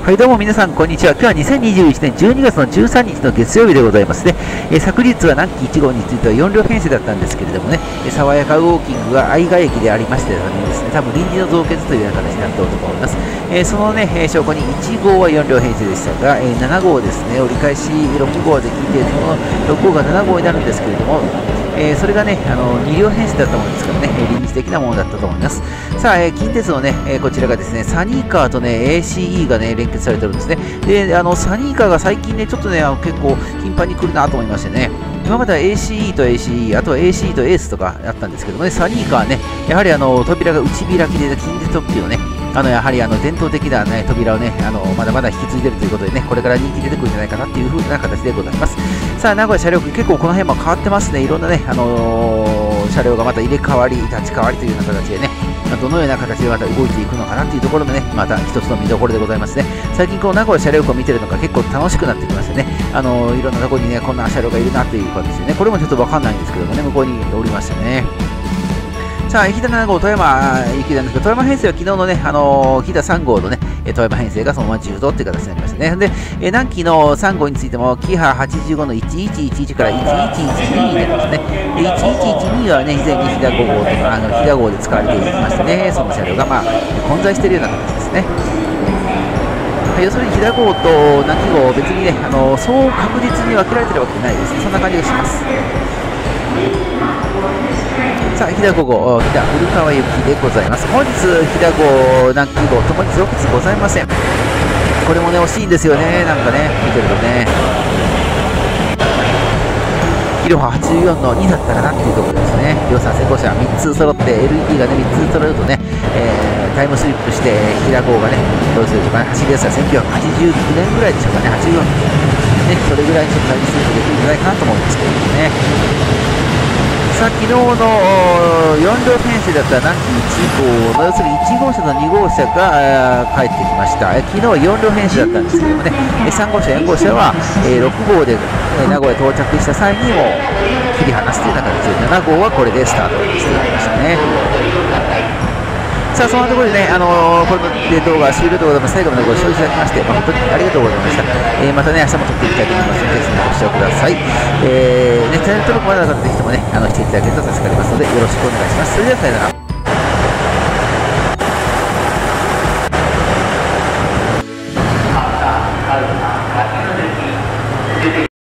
はい、どうも皆さん、こんにちは。今日は2021年12月の13日の月曜日でございますね。昨日は南紀1号については4両編成だったんですけれどもね、爽やかウォーキングが愛川駅でありましてですね、多分臨時の増結というような形になっておると思います。そのね、証拠に1号は4両編成でしたが、7号ですね、折り返し6号で聞いて、その6号が7号になるんですけれども、それがね、2両編成だったものですからね、臨時的なものだったと思います。さあ、近鉄のね、こちらがですね、サニーカーとね、ACE がね、連結されてるんですね。で、サニーカーが最近ね、ちょっとね、結構頻繁に来るなと思いましてね、今までは ACE と ACE、あとは AC とエースとかあったんですけどもね、サニーカーはね、やはり扉が内開きで、近鉄特急のね、やはり伝統的な、ね、扉をね、まだまだ引き継いでいるということでね、これから人気出てくるんじゃないかなっていう風な形でございます。さあ、名古屋車両区、結構この辺も変わってますね。いろんなね、車両がまた入れ替わり、立ち替わりというような形でね、どのような形でまた動いていくのかなというところもね、また一つの見どころでございますね。最近この名古屋車両区を見てるのが結構楽しくなってきましたね。いろんなところにね、こんな車両がいるなという形でね、これもちょっとわかんないんですけどもね、向こうにおりましたね。さあ、飛騨7号、富山行きなんですけど、富山編成は昨日のね、飛騨3号のね、富山編成がそのまま10度っていう形になりましたね。で、南紀の3号についても、キハ85の1111から1112になりましたね。1112はね、以前に飛騨5号とか、飛騨号で使われていましたね、その車両が、まあ、混在しているような形ですね。要するに飛騨号と南紀号、別にね、そう確実に分けられてるわけじゃないですね。そんな感じがします。さあ、飛騨5号、飛騨古川行きでございます。本日、飛騨号、南紀号ともに増結ございません。これもね、惜しいんですよね、なんかね、見てるとね。キロハ84の2だったらなっていうところですね。量産成功者3つ揃って、LED がね、3つ揃うとね、タイムスリップして、飛騨号がね、どうするでしょうかね、走りやすさ1989年ぐらいでしょうかね、84ね、それぐらいにちょっとタイムスリップできるんじゃないかなと思うんですけどね。さあ、昨日の4両編成だった南紀1号の、要するに1号車と2号車が帰ってきました。昨日は4両編成だったんですけどもね、3号車、4号車は6号で名古屋到着した際にも切り離すというような形で、7号はこれでスタートしていきましたね。さあ、そんなところでね、この動画終了でございます。最後までご視聴いただきまして、本当にありがとうございました。またね、明日も撮っていきたいと思いますので、ぜひご視聴ください。チャンネル登録まだの方、ぜひともね、していただけると助かりますので、よろしくお願いします。それでは、さよなら。